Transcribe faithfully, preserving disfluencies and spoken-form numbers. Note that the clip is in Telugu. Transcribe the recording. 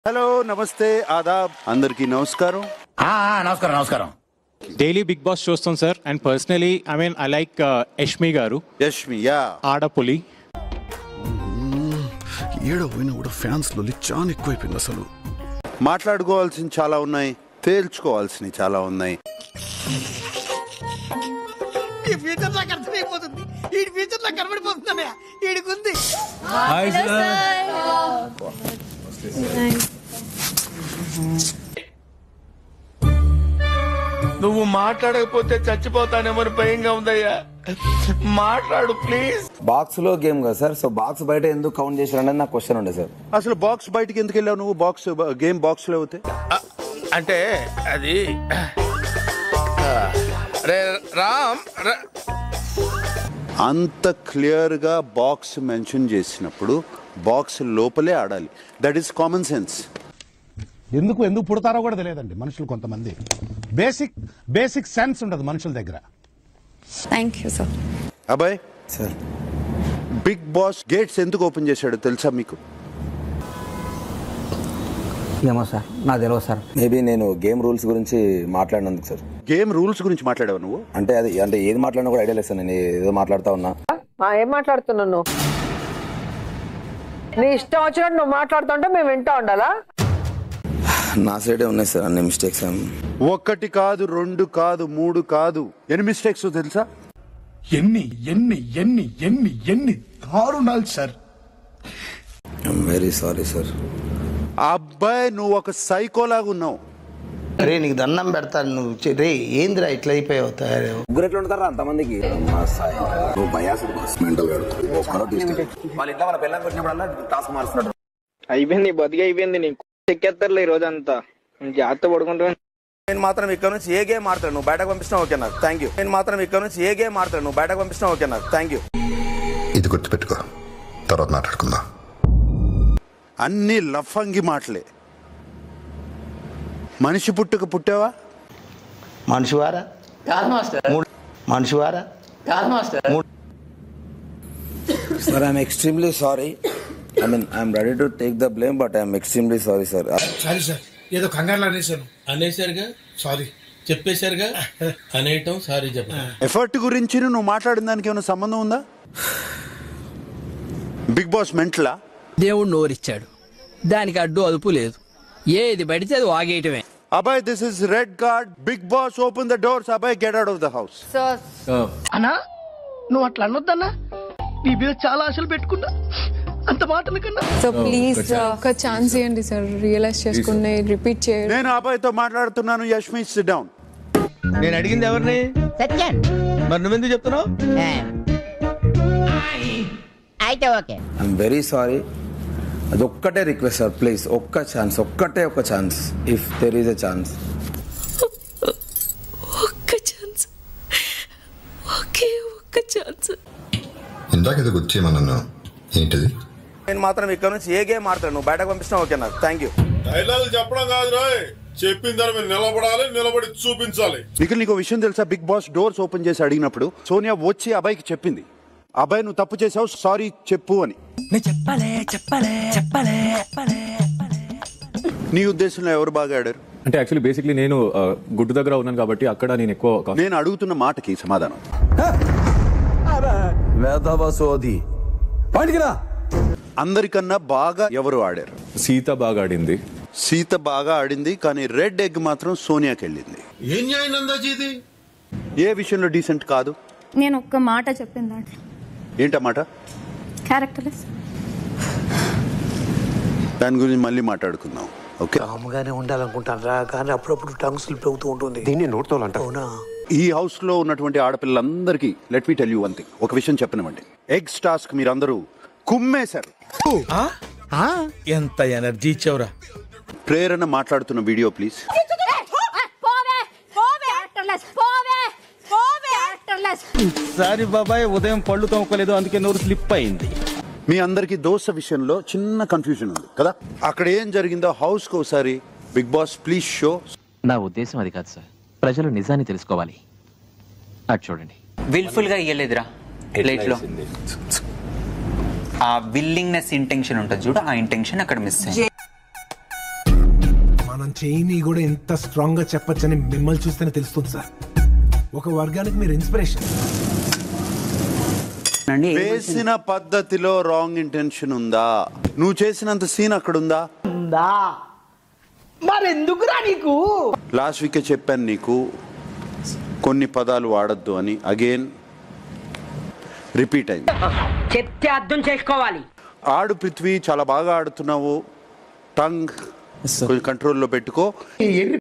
హలో నమస్తే ఆదాబ్ అందరికీ నమస్కారం నమస్కారం నమస్కారం డైలీ బిగ్ బాస్ చూస్తాం sir and personally I mean I like Yashmi garu. Yashmi yeah ఆడపులి ఏడో పోయినా కూడా ఫ్యాన్స్ లో చాలా ఎక్కువైపోయింది. అసలు మాట్లాడుకోవాల్సిన చాలా ఉన్నాయి, తేల్చుకోవాల్సినవి చాలా ఉన్నాయి. ఈ ఫ్యూచర్ నాకు అర్థమైపోతుంది. ఈ ఫ్యూచర్ నాకు కనబడిపోతుందనే ఈడికుంది. నువ్వు మాట్లాడకపోతే చచ్చిపోతానేమో భయంగా ఉందయ్యా, మాట్లాడు ప్లీజ్. బాక్స్ లో గేమ్ కదా సార్, సో బాక్స్ బయట ఎందుకు కౌంట్ చేశారనేది నాకు క్వశ్చన్ ఉండే సార్. అసలు బాక్స్ బయటికి ఎందుకు వెళ్ళావు నువ్వు? బాక్స్ గేమ్ బాక్స్ లో అవుతాయి అంటే అది రే రామ్ ర- అంత క్లియర్ గా బాక్స్ మెన్షన్ చేసినప్పుడు బాక్స్ లోపలే ఆడాలి. That is common sense. ఎందుకు ఎందుకు పుడతారో కూడా తెలియదండి మనుషులు. కొంతమంది బేసిక్ బేసిక్ సెన్స్ ఉండదు మనుషుల దగ్గర. Thank you sir. అబ్బాయ్ సార్ బిగ్ బాస్ గేట్స్ ఎందుకు ఓపెన్ చేశాడో తెలుసా మీకు? ఏమో సార్, నాకు తెలియదు సార్. మేబీ నేను గేమ్ రూల్స్ గురించి మాట్లాడినందుకు సార్. గేమ్ రూల్స్ గురించి మాట్లాడావు నువ్వు? అంటే అది అంటే ఏది మాట్లాడినా కూడా ఐడియా లేదు సార్. నేను ఏదో మాట్లాడుతా ఉన్నా. ఏం మాట్లాడుతున్నావు నువ్వు? నీ ఇష్టం వచ్చినట్టు నువ్వు మాట్లాడుతుంటే మేము వింటా ఉండాలా? నా సైడే ఉన్నాయి సార్ అన్ని మిస్టేక్స్. ఒక్కటి కాదు, రెండు కాదు, మూడు కాదు, ఎన్ని మిస్టేక్స్ తెలుసా? ఎన్ని ఎన్ని ఎన్ని ఎన్ని ఎన్ని దారుణాలు sir. I'm very sorry sir. అబ్బాయి నువ్వు ఒక సైకోలాగా ఉన్నావు. రే నీకు దండం పెడతాను. నువ్వు చె- రే ఏందిరా ఇట్లా అయిపోయావు తయారు. ముగ్గురు ఎట్లా ఉంటారా అంతమందికి? వాళ్ళ ఇంట్లో మన పిల్లలు వచ్చినప్పుడల్లా టాస్క్ మారుస్తున్నాడు. అయిపోయింది బతికి అయిపోయింది. నీకు చెక్కేస్తారులే ఈ రోజంతా. జాగ్రత్త పడుకుంటా. నేను మాత్రం ఇక్కడ నుంచి ఏ గేమ్ ఆడతాను నువ్వు బయటకు పంపిస్తున్నా ఓకే నాకు థ్యాంక్ యూ. నేను మాత్రం ఇక్కడ నుంచి ఏ గేమ్ ఆడతాను నువ్వు బయటకు పంపిస్తున్నా ఓకే నాకు థ్యాంక్ యూ. ఇది గుర్తుపెట్టుకో, తర్వాత మాట్లాడుకుందాం. అన్ని లఫంగి మాటలే. మనిషి పుట్టుక పుట్టావా? మనిషివారా కాదు మాస్టర్. మనిషివారా కాదు master. Sir I'm extremely sorry. I mean I'm ready to take the blame but I'm extremely sorry sir. Sorry sir, ఏదో కంగారులో అనేసాను. అనేసారుగా సారీ చెప్పేశారుగా అనేయటం సారీ చెప్ప. ఎఫర్ట్ గురించి నువ్వు మాట్లాడిన దానికి ఏమైనా సంబంధం ఉందా? బిగ్ బాస్ మెంట్లా? దేవుడు నోరిచ్చాడు, దానికి అడ్డు అదుపు లేదు. ఏది పడితే అది వాగేయటమే. అబ్బాయి this is red card. Bigg Boss open the doors. అబ్బాయి get out of the house. అన్నా నువ్వు అట్లా అనొద్దన్నా. నీ మీద చాలా ఆశలు పెట్టుకున్నా. అంత మాటల కన్నా సో ప్లీజ్ ఒక ఛాన్స్ ఇవ్వండి సార్. రియలైజ్ చేసుకుని రిపీట్ చేయండి. నేను అబ్బాయితో మాట్లాడుతున్నాను. Yashmi sit down. నేను అడిగింది ఎవరిని? సత్యం. మరి నువ్వెందుకు చెప్తున్నావు? అయితే ఓకే. I'm very sorry. అది ఒక్కటే రిక్వెస్ట్ సార్ ప్లీజ్, ఒక్క ఛాన్స్, ఒక్కటే ఒక chance, if there is a chance. ఒక్క ఛాన్స్, ఒకే ఒక్క ఛాన్స్. ఇందాక ఇది గుర్తు చేయమన్నాను, ఏంటిది? నేను మాత్రం ఇక్కడ నుంచి ఏ గేమ్ ఆడతాను నువ్వు బయటకు పంపిస్తున్నా ఓకే నాకు థ్యాంక్ యూ. డైలాగ్ చెప్పడం కాదు రాయ్, చెప్పిన దాని మీద నిలబడాలి, నిలబడి చూపించాలి. నీకు నీకు విషయం తెలుసా? బిగ్ బాస్ డోర్స్ ఓపెన్ చేసి అడిగినప్పుడు సోనియా వచ్చి అబ్బాయికి చెప్పింది, అబ్బాయి నువ్వు తప్పు చేసావు, సారీ చెప్పు అని. నీ ఉద్దేశంలో ఎవరు బాగా ఆడారు? అంటే యాక్చువల్లీ బేసిక్లీ నేను గుడ్డు దగ్గర ఉన్నాను కాబట్టి అక్కడ నేను ఎక్కువ. నేను అడుగుతున్న మాటకి సమాధానం. వేదవసోది అందరికన్నా బాగా ఎవరు ఆడారు? సీత బాగా ఆడింది. సీత బాగా ఆడింది, కానీ రెడ్ ఎగ్ మాత్రం సోనియాకి వెళ్ళింది. ఏం న్యాయం అందాజీ ఇది? ఏ విషయంలో డీసెంట్ కాదు? నేను ఒక్క మాట చెప్పిన దాంట్లో ఏంటన్నమాట? క్యారెక్టర్లెస్. దాని గురించి మళ్ళీ మాట్లాడుకుందాం. ఓకే, కామ్గానే ఉండాలనుకుంటాను రా, కానీ అప్పుడప్పుడు టంగ్ స్లిప్ అవుతూ ఉంటుంది. దీన్ని నోట్తో అంట. అవునా? ఈ హౌస్ లో ఉన్నటువంటి ఆడపిల్లలందరికీ let me tell you one thing. ఒక విషయం చెప్పనివ్వండి. ఎగ్స్ టాస్క్ మీరందరూ కుమ్మేశారు. ఎంత ఎనర్జీ ఇచ్చావురా. ప్రేరణ మాట్లాడుతున్న వీడియో ప్లీజ్. సారీ బాబాయ్, ఉదయం పళ్ళు తోముకోలేదు అందుకే నోరు స్లిప్ అయింది. మీ అందరికి దోశ విషయంలో చిన్న కన్ఫ్యూజన్ ఉంది కదా? అక్కడ ఏం జరిగిందో హౌస్ కు ఒకసారి బిగ్ బాస్ ప్లీజ్ షో. నా ఉద్దేశం అది కాదు సార్, ప్రజలు నిజాన్ని తెలుసుకోవాలి. అటు చూడండి. విల్ఫుల్ గా ఇయ్యలేదురా ప్లేట్ లో. ఆ విల్లింగ్నెస్ ఇంటెన్షన్ ఉంటుంది చూడు, ఆ ఇంటెన్షన్ అక్కడ మిస్ అయింది. మనం చేయని కూడా ఎంత స్ట్రాంగ్ గా చెప్పొచ్చని మిమ్మల్ని చూస్తేనే తెలుస్తుంది సార్. ఒక వర్గానికి మీరు ఇన్స్పిరేషన్. వేసిన పద్ధతిలో రాంగ్ ఇంటెన్షన్ ఉందా? నువ్వు చేసినంత సీన్ అక్కడ ఉందా? మరెందుకురా నీకు? లాస్ట్ వీకే చెప్పాను నీకు కొన్ని పదాలు వాడద్దు అని. అగైన్ రిపీట్ అయింది. చెప్తే అర్థం చేసుకోవాలి. ఆడు పృథ్వీ, చాలా బాగా ఆడుతున్నావు. టంగ్ కొంచెం కంట్రోల్లో పెట్టుకో.